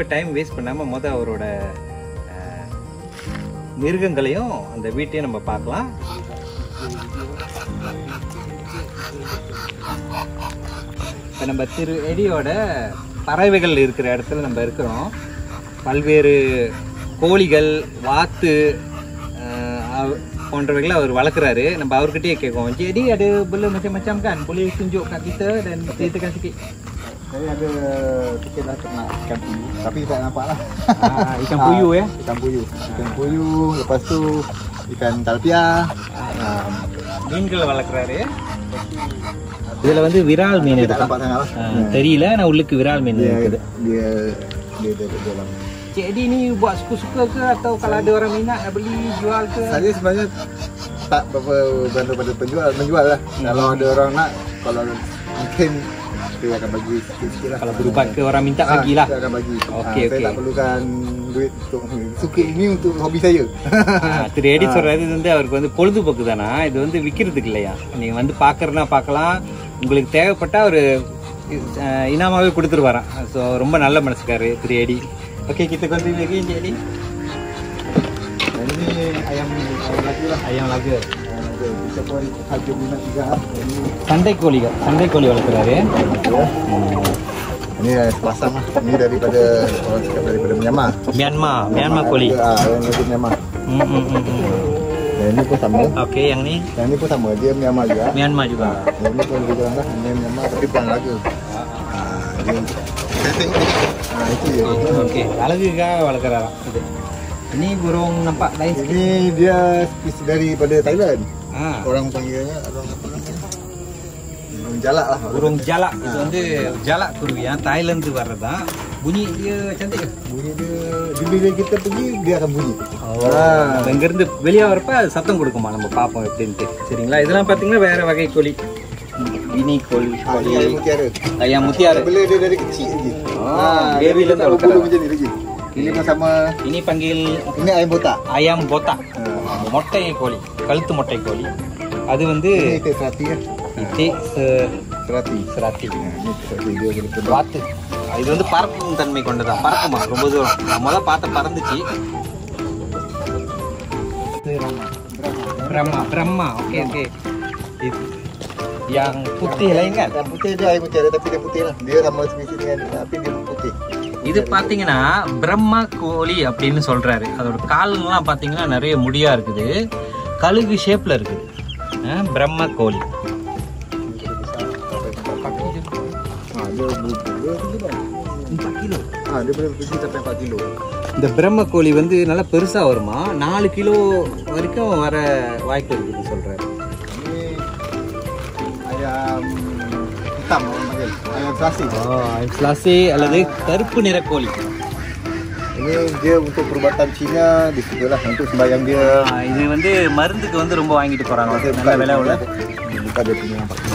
Time waste பண்ணாமல் அவரோட மிருகங்களையும் அந்த வீட்டையும் நம்ம பார்க்கலாம். இப்போ நம்ம திரு எடியோட பறவைகள் இருக்கிற இடத்துல நம்ம இருக்கிறோம். பல்வேறு கோழிகள், வாத்து போன்றவைகளை அவர் வளர்க்குறாரு. நம்ம அவர்கிட்டயே கேட்கும், jadi ada bela macam-macam kan, boleh tunjuk kat kita dan ceritakan sikit. Saya ada fikirlah nak ikan puyuh, tapi tak nampak lah. Ikan puyuh ya? Ikan puyuh, lepas tu ikan talpia. மீன்களை வளர்க்குறாரு. இதில் வந்து விரால் மீன் இருக்கு, தெரியல, ஆனால் உள்ளுக்கு விரால் மீன் இருக்குது. Dia dalam. Jadi ni buat suka-suka ke atau kalau ada orang minat nak beli jual ke? Saya sebenarnya tak berapa pada menjual lah. Kalau ada orang nak, kalau mungkin saya akan bagi sikit lah. Kalau berubat ke orang minta bagilah. Saya akan bagi. Okey, saya tak perlukan duit untuk suka, ini untuk hobi saya. Thiru Eddie சொல்றது இது வந்து அவருக்கு வந்து பொழுதுபோக்கு தானா, இது வந்து விற்கிறதுக்கு இல்லையா. நீங்கள் வந்து பார்க்குறதுனா பார்க்கலாம், உங்களுக்கு தேவைப்பட்டா ஒரு இனாமாவே கொடுத்துருவாராம். ஸோ ரொம்ப நல்ல மனசுக்காரு Thiru Eddie. Okey, kita continue lagi Encik Edi. Ini ayam laga lah. Ayam laga. Kita pun harga minat juga. சண்டை கோழி வளர்க்குறாரு. Ini sepasang lah. Ini daripada orang cakap daripada Myanmar கோழி. Yang dari Myanmar. Yang ini pun sama. Okey, yang ini pun sama. Dia Myanmar juga. Yang ini pun lebih kurang lah. Ini Myanmar tapi bukan laga. Itu dia. Okey, அழகுக்காக வளர்க்குறாராம் இது. Ini burung nampak lain sikit. Ini dia spesies daripada Thailand. Orang panggilnya burung jalak lah. Burung jalak. Itu வந்து jalak kuruvi yang Thailand வர்றதா. Bunyi dia cantik ke? Bunyi dia bila kita pergi dia akan bunyi. அங்க இருந்து வெளியே வரப்ப சத்தம் கொடுக்குமா, நம்ம பாப்போம் எப்படின்ட்டு. சரிங்களா? இதெல்லாம் பாத்தீங்கன்னா வேற வகை கோழி. Ini கோழி ayam mutiara. Bila dia dari kecil lagi. Baby lah tak macam ni lagi. Ini sama. Ini panggil ini ayam botak. மொட்டை கோழி, கழுத்து மொட்டை கோழி. அது வந்து itu serati ya. Itu serati. வாத்து. இது வந்து பறக்கும் தன்மை கொண்டதா, பறக்குமா ரொம்ப தூரம். நம்மள பார்த்த பறந்துச்சு. Brahma. Okey. Yang putih lain kan? Yang putih dia ayam mutiara tapi dia putih lah. Dia sama spesies dengan tapi dia putih. இது பாத்தீங்கன்னா பிரம்மா கோழி அப்படின்னு சொல்றாரு. அதோட காலெல்லாம் பாத்தீங்கன்னா நிறைய முடியா இருக்குது, கழுகு ஷேப்ல இருக்குது. பிரம்மா கோழி. Dia boleh pergi sampai 4 kilo. இந்த பிரம்ம கோழி வந்து நல்லா பெருசா வருமா, 4 கிலோ வரைக்கும் வர வாய்ப்பு இருக்குன்னு சொல்றாரு. Ini ayam hitam orang panggil, ayam selasi. Ayam selasi அல்லது கருப்பு நிற கோழி. Ini dia untuk perubatan Cina disitulah untuk sembahyang dia. இது வந்து மருந்துக்கு வந்து ரொம்ப வாங்கிட்டு போறாங்க, நல்ல விலை உள்ள. Bukan dia punya nampak.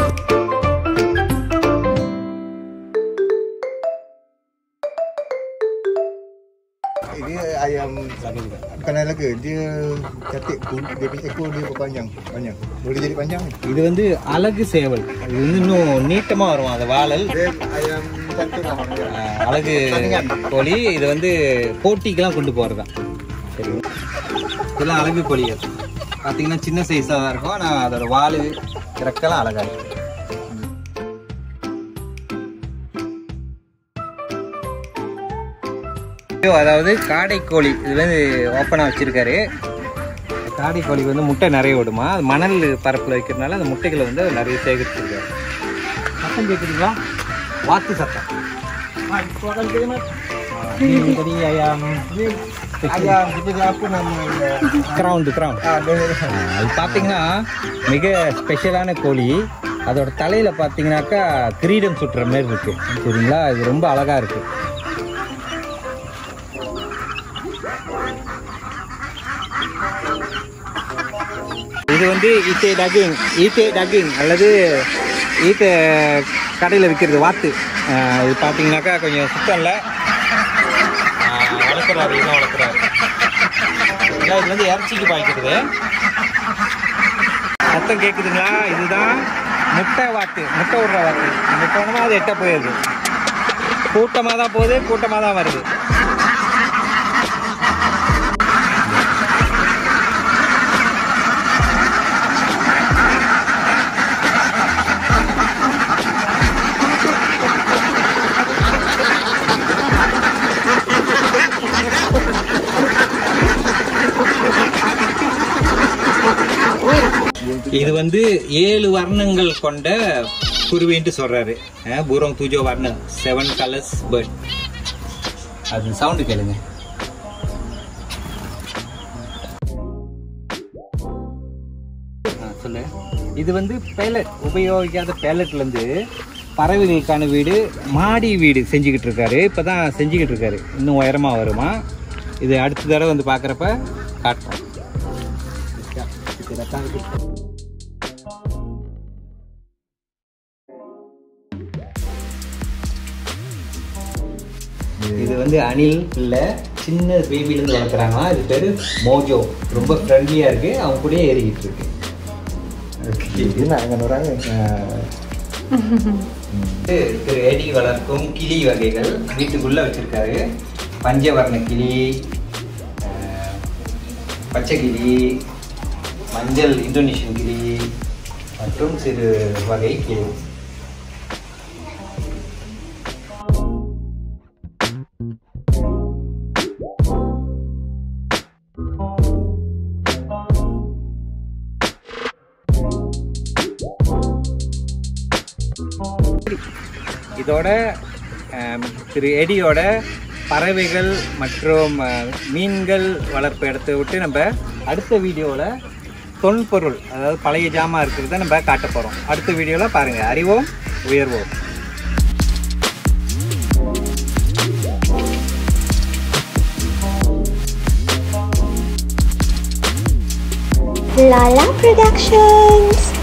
Ini ayam bukan ayam laga, dia cantik, dia punya ekor dia panjang. Boleh jadi panjang ni. இது வந்து அழகு சேவல். இது வந்து இன்னும் நீட்டமா வரும் அந்த வாழல். Dia ayam cantik lah. அழகு கோழி. இது வந்து போட்டிக்கெல்லாம் கொண்டு போறதா. சரி, இதெல்லாம் அழகு கோழிகள். பார்த்தீங்கன்னா சின்ன சைஸாக தான் இருக்கும், ஆனால் அதோட வால் இறக்கெல்லாம் அழகாக இருக்கும். அதாவது காடை கோழி இது வந்து ஓப்பனாக வச்சிருக்காரு. காடை கோழி வந்து முட்டை நிறைய விடுமா, அது மணல் பரப்பில் வைக்கிறதுனால அந்த முட்டைகளை வந்து நிறைய சேகரிச்சிருக்காரு. சத்தம் கேட்குறீங்களா? வாத்து சத்தம். Jadi ayam seperti apa namanya? crown. இது பார்த்தீங்கன்னா மிக ஸ்பெஷலான கோழி. அதோட தலையில பார்த்தீங்கன்னாக்கா கிரீடம் சுற்றுற மாதிரி இருக்கு. சரிங்களா? இது ரொம்ப அழகா இருக்கு. இது வந்து ஈட்டே டக்கிங் அல்லது ஈட்டை கடையில் விற்கிறது வாத்து. இது பார்த்தீங்கன்னாக்கா கொஞ்சம் சுத்தம் இல்லை, வளர்க்குறாரு. இது வந்து இறைச்சிக்கு பாய்க்கிறது. சத்தம் கேட்குதுங்களா? இதுதான் முட்டை வாத்து, முட்டை விடுற வாத்து. முட்டை வேணுமா அது எட்ட போயிடுது. கூட்டமாக தான் போகுது, கூட்டமாக தான் வருது. இது வந்து 7 வர்ணங்கள் கொண்ட குருவின்ட்டு சொல்றாரு. பூரோங் துஜோ வர்ண 7 கலர்ஸ் பேர்ட். அது சவுண்டு கேளுங்க. சொல்லு. இது வந்து பேலட், உபயோகிக்காத பேலட்ல இருந்து பறவைகளுக்கான வீடு, மாடி வீடு செஞ்சுக்கிட்டு இருக்காரு. இப்பதான் செஞ்சுக்கிட்டு இருக்காரு. இன்னும் உயரமா வருமா. இது அடுத்த தடவை வந்து பாக்குறப்ப காட்டுறோம். இது வந்து அணில் இல்ல, சின்ன பேபில இருந்து வளர்க்குறாங்க. இது பேரு மோஜோ. ரொம்ப ஃப்ரெண்ட்லியா இருக்கு. அவங்க கூட ஏறிக்கிட்டு இருக்கு. திரு எடி வளர்க்கும் கிளி வகைகள் வீட்டுக்குள்ள வச்சிருக்காரு. பஞ்சவர்ண கிளி, பச்சை கிளி, மஞ்சள் இந்தோனேஷியன் கிளி மற்றும் சிறு வகை கிளி. இதோட திரு எடியோட பறவைகள் மற்றும் மீன்கள் வளர்ப்பு இடத்தை விட்டு நம்ம அடுத்த வீடியோவில் தொல்பொருள், அதாவது பழைய ஜாமான் இருக்கிறத நம்ம காட்ட போகிறோம். அடுத்த வீடியோவில் பாருங்கள். அறிவோம், உயர்வோம். Lala Productions.